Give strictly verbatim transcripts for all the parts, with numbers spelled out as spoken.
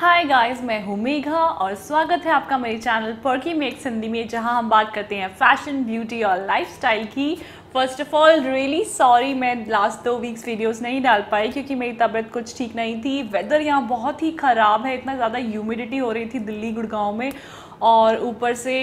Hi guys, मैं हूँ मेघा और स्वागत है आपका मेरे चैनल पर्की मेक्स हिंदी में, जहाँ हम बात करते हैं फैशन, ब्यूटी और लाइफस्टाइल की। First of all really sorry, मैं लास्ट दो वीक्स वीडियोस नहीं डाल पाई क्योंकि मेरी तबीयत कुछ ठीक नहीं थी। वेदर यहाँ बहुत ही ख़राब है, इतना ज़्यादा ह्यूमिडिटी हो रही थी दिल्ली गुड़गांव में, और ऊपर से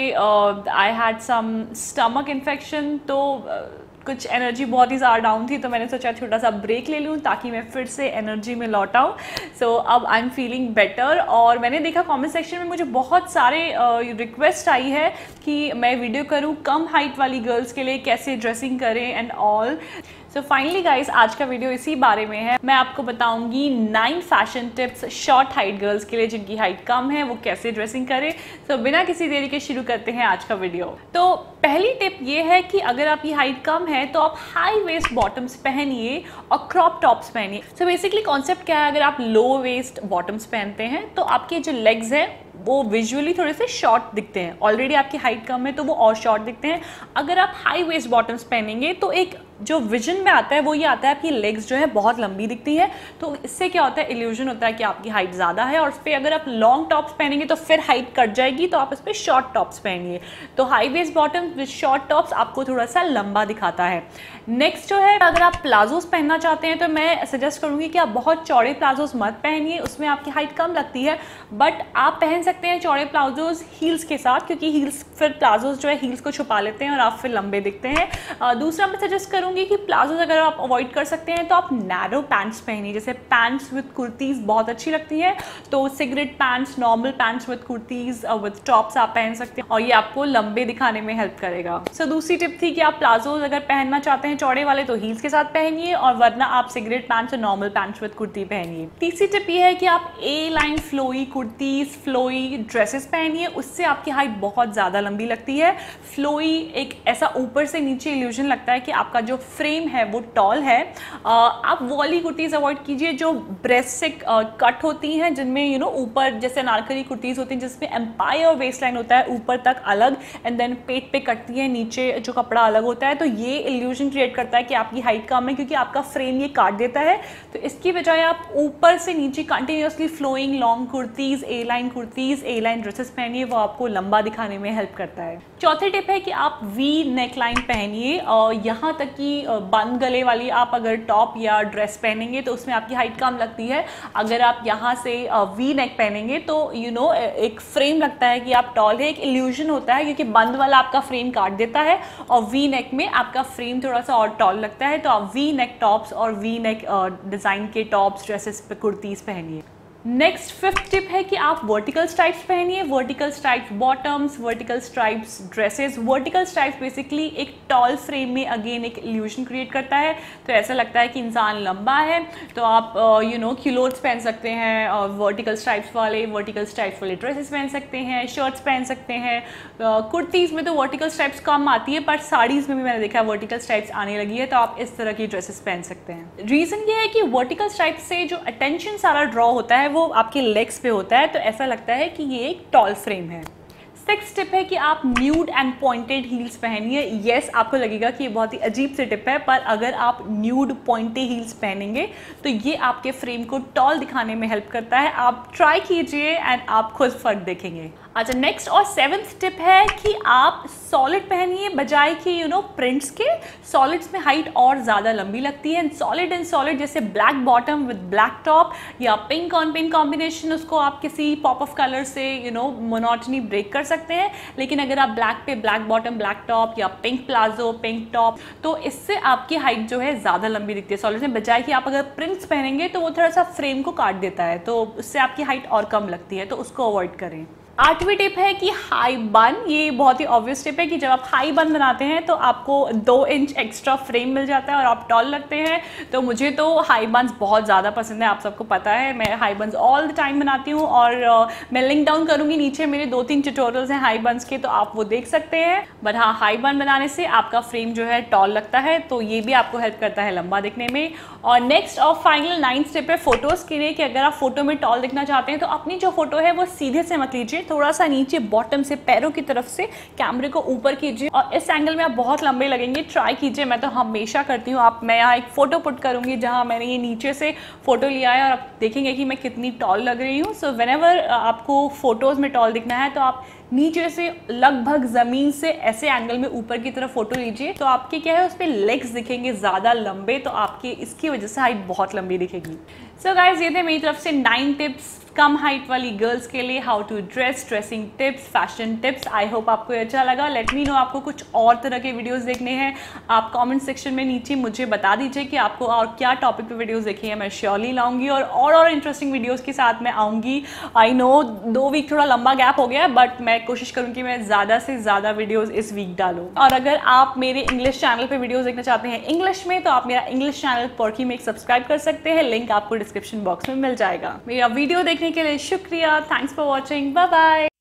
I had some stomach infection, तो uh, कुछ एनर्जी बहुत ही ज़्यादा डाउन थी। तो मैंने सोचा छोटा सा ब्रेक ले लूँ ताकि मैं फिर से एनर्जी में लौट आऊँ। सो अब आई एम फीलिंग बेटर। और मैंने देखा कमेंट सेक्शन में मुझे बहुत सारे रिक्वेस्ट आई है कि मैं वीडियो करूँ कम हाइट वाली गर्ल्स के लिए कैसे ड्रेसिंग करें and all. So finally guys, आज का वीडियो इसी बारे में है। मैं आपको बताऊंगी nine fashion tips short height girls के लिए जिनकी हाइट कम है, वो कैसे ड्रेसिंग करें। सो so, बिना किसी देरी के शुरू करते हैं आज का वीडियो। तो पहली टिप ये है कि अगर आपकी हाइट कम है तो आप हाई वेस्ट बॉटम्स पहनिए और क्रॉप टॉप्स पहनिए। सो बेसिकली कॉन्सेप्ट क्या है, अगर आप लो वेस्ट बॉटम्स पहनते हैं तो आपके जो लेग्स हैं वो विजुअली थोड़े से शॉर्ट दिखते हैं। ऑलरेडी आपकी हाइट कम है तो वो और शॉर्ट दिखते हैं। अगर आप हाई वेस्ट बॉटम्स पहनेंगे तो एक जो विजन में आता है वो ये आता है आपकी लेग्स जो है बहुत लंबी दिखती है। तो इससे क्या होता है, इल्यूजन होता है कि आपकी हाइट ज़्यादा है। और उस पर अगर आप लॉन्ग टॉप्स पहनेंगे तो फिर हाइट कट जाएगी, तो आप इस पर शॉर्ट टॉप्स पहनिए। तो high waist bottom with short tops आपको थोड़ा सा लंबा दिखाता है। नेक्स्ट जो है, अगर आप प्लाजोस पहनना चाहते हैं तो मैं सजेस्ट करूँगी कि आप बहुत चौड़े प्लाजोस मत पहनिए, उसमें आपकी हाइट कम लगती है। बट आप पहन सकते हैं चौड़े प्लाजोस हील्स के साथ, क्योंकि हील्स फिर प्लाजोस जो है हील्स को छुपा लेते हैं और आप फिर लंबे दिखते हैं। दूसरा मैं सजेस्ट करूँगी कि प्लाजोस अगर आप अवॉइड कर सकते हैं तो आप नैरो पैंट्स पहनिए। जैसे पैंट्स विद कुर्तीज़ बहुत अच्छी लगती है, तो cigarette pants, normal pants with kurtis with tops आप पहन सकते हैं और ये आपको लंबे दिखाने में हेल्प करेगा। सो so, दूसरी टिप थी कि आप प्लाजोस अगर पहनना चाहते हैं चौड़े वाले तो हील्स के साथ पहनिए, और वरना आप सिगरेट पैंट्स और नॉर्मल पैंट्स विद कुर्ती पहनिए। तीसरी टिप ये है कि आप A line flowy kurtis, flowy dresses पहनिए, उससे आपकी हाइट बहुत ज़्यादा लंबी लगती है। फ्लोई एक ऐसा ऊपर से नीचे इल्यूजन लगता है कि आपका जो फ्रेम है वो टॉल है। आप वॉली कुर्तीज़ अवॉइड कीजिए जो ब्रेस्ट से कट होती हैं, जिनमें यू नो ऊपर जैसे अनारकली कुर्तीज़ होती हैं जिसमें एम्पायर और वेस्ट लाइन होता है ऊपर तक अलग, एंड देन पेट पे कटती है, नीचे जो कपड़ा अलग होता है। तो ये इल्यूजन क्रिएट करता है कि आपकी हाइट कम है क्योंकि आपका फ्रेम ये काट देता है। तो इसकी बजाय आप ऊपर से नीचे continuously flowing long kurtis, A line kurtis, A line dresses पहनिए, वो आपको लंबा दिखाने में हेल्प करता है। चौथी टिप है कि आप वी नेक लाइन पहनिए, और यहाँ तक कि बंद गले वाली आप अगर टॉप या ड्रेस पहनेंगे तो उसमें आपकी हाइट कम लगती है। अगर आप यहाँ से वी नेक पहनेंगे तो यू नो एक फ्रेम लगता है कि आप टॉल है, एक इल्यूजन होता है क्योंकि बंद वाला आपका फ्रेम काट देता है और वी नेक में आपका फ्रेम थोड़ा सा और टॉल लगता है। तो आप वी नेक टॉप्स और वी नेक डिज़ाइन के टॉप्स, ड्रेसेस पे कुर्तीज़ पहनिए। नेक्स्ट फिफ्थ टिप है कि आप वर्टिकल स्ट्राइप्स पहनिए। Vertical stripes bottoms, vertical stripes dresses. Vertical stripes basically एक टॉल फ्रेम में अगेन एक इल्यूजन क्रिएट करता है, तो ऐसा लगता है कि इंसान लंबा है। तो आप यू नो क्लोथ्स पहन सकते हैं और वर्टिकल स्ट्राइप्स वाले वर्टिकल स्ट्राइप्स वाले ड्रेसेस पहन सकते हैं, शर्ट्स पहन सकते हैं। कुर्तीज़ में तो वर्टिकल स्ट्राइप्स कम आती है, पर साड़ीज़ में भी मैंने देखा है वर्टिकल स्ट्राइप्स आने लगी है, तो आप इस तरह की ड्रेसेस पहन सकते हैं। रीज़न ये है कि वर्टिकल स्ट्राइप्स से जो अटेंशन सारा ड्रॉ होता है वो आपके लेग्स पे होता है, तो ऐसा लगता है कि ये एक टॉल फ्रेम है। सिक्स टिप है कि आप न्यूड एंड पॉइंटेड हील्स पहनिए। येस, आपको लगेगा कि ये बहुत ही अजीब सी टिप है, पर अगर आप न्यूड पॉइंटेड हील्स पहनेंगे तो ये आपके फ्रेम को टॉल दिखाने में हेल्प करता है। आप ट्राई कीजिए एंड आप खुद फर्क देखेंगे। अच्छा, नेक्स्ट और सेवन्थ टिप है कि आप सॉलिड पहनिए बजाय कि यू नो प्रिंट्स के। सॉलिड्स में हाइट और ज़्यादा लंबी लगती है। सॉलिड एंड सॉलिड जैसे black bottom with black top या पिंक ऑन पिंक कॉम्बिनेशन, उसको आप किसी पॉप ऑफ कलर से यू नो मोनोटनी ब्रेक कर सकते हैं। लेकिन अगर आप ब्लैक पे ब्लैक बॉटम, ब्लैक टॉप या पिंक प्लाजो, पिंक टॉप, तो इससे आपकी हाइट जो है ज़्यादा लंबी दिखती है सॉलिड में। बजाय कि आप अगर प्रिंट्स पहनेंगे तो वो थोड़ा सा फ्रेम को काट देता है, तो उससे आपकी हाइट और कम लगती है, तो उसको अवॉइड करें। आठवीं टिप है कि हाई बन। ये बहुत ही ऑब्वियस टिप है कि जब आप हाई बन बनाते हैं तो आपको दो इंच एक्स्ट्रा फ्रेम मिल जाता है और आप टॉल लगते हैं। तो मुझे तो हाई बन्स बहुत ज़्यादा पसंद है, आप सबको पता है। मैं high buns all the time बनाती हूँ, और uh, मैं लिंक डाउन करूँगी नीचे, मेरे दो तीन ट्यूटोरियल्स हैं हाई बन्स के, तो आप वो देख सकते हैं। बट हाँ, हाई बन बनाने से आपका फ्रेम जो है टॉल लगता है, तो ये भी आपको हेल्प करता है लंबा दिखने में। और नेक्स्ट और फाइनल नाइन्थ टिप है फोटोज़ के लिए कि अगर आप फोटो में टॉल दिखना चाहते हैं तो अपनी जो फोटो है वो सीधे से मत लीजिए, थोड़ा सा नीचे बॉटम से पैरों की तरफ से कैमरे को ऊपर कीजिए और इस एंगल में आप बहुत लंबे लगेंगे, ट्राई कीजिए। मैं तो हमेशा करती हूँ। आप मैं यहाँ एक फ़ोटो पुट करूँगी जहाँ मैंने ये नीचे से फ़ोटो लिया है और आप देखेंगे कि मैं कितनी टॉल लग रही हूँ। सो व्हेनेवर आपको फ़ोटोज़ में टॉल दिखना है तो आप नीचे से लगभग ज़मीन से ऐसे एंगल में ऊपर की तरफ फोटो लीजिए, तो आपके क्या है उस पर लेग्स दिखेंगे ज़्यादा लंबे, तो आपकी इसकी वजह से हाइट बहुत लंबी दिखेगी। सो so गाइज, ये थे मेरी तरफ से नाइन टिप्स कम हाइट वाली गर्ल्स के लिए, how to dress, dressing tips, fashion tips. I hope आपको ये अच्छा लगा। लेट मी नो आपको कुछ और तरह के वीडियोस देखने हैं, आप कमेंट सेक्शन में नीचे मुझे बता दीजिए कि आपको और क्या टॉपिक पे वीडियोस देखनी है। मैं श्योरली लाऊंगी और और और इंटरेस्टिंग वीडियोस के साथ मैं आऊँगी। आई नो दो वीक थोड़ा लंबा गैप हो गया है, बट मैं कोशिश करूँ कि मैं ज़्यादा से ज़्यादा वीडियोज़ इस वीक डालूँ। और अगर आप मेरे इंग्लिश चैनल पर वीडियोज़ देखना चाहते हैं इंग्लिश में, तो आप मेरा English channel perky make subscribe कर सकते हैं, लिंक आपको डिस्क्रिप्शन बॉक्स में मिल जाएगा। मेरा वीडियो देखने के लिए शुक्रिया। Thanks for watching. Bye bye.